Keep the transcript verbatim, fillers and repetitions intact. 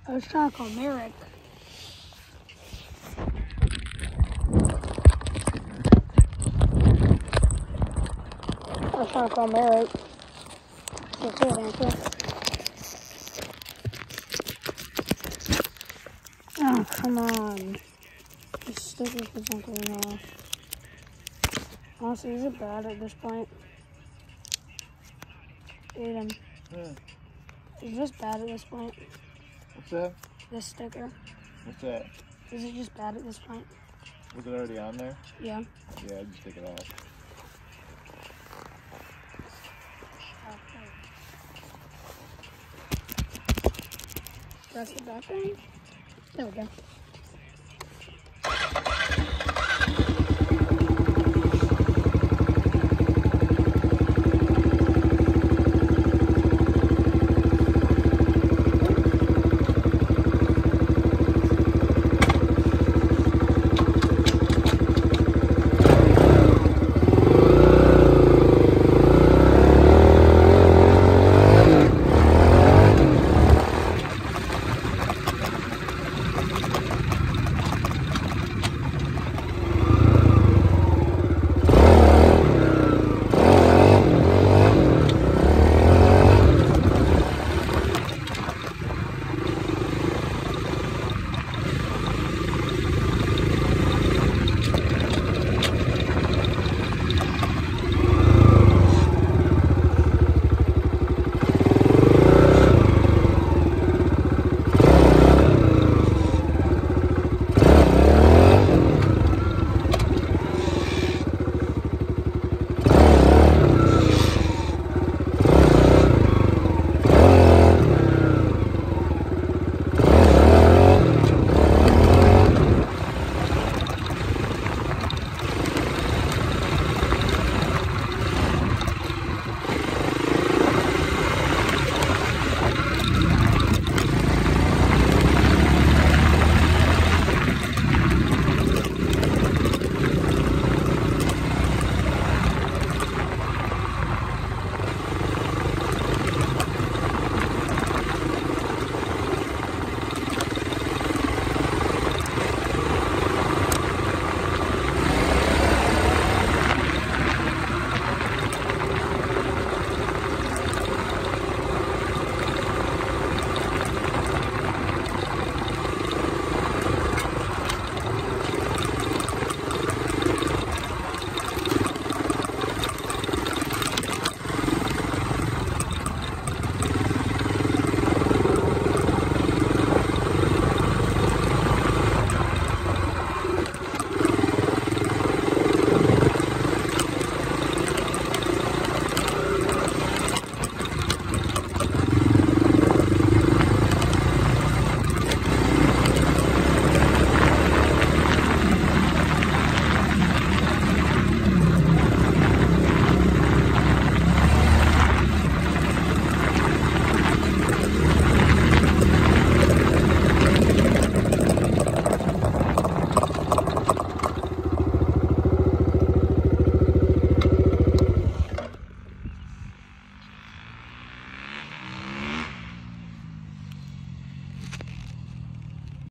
I was trying to call Merrick. I was trying to call Merrick. So cool, answer. Oh, come on. This sticker isn't going off. Honestly, is it bad at this point? Aiden. Yeah. Is this bad at this point? What's that? This sticker. What's that? Is it just bad at this point? Was it already on there? Yeah. Yeah, I'd just take it off. That's the background? There we go.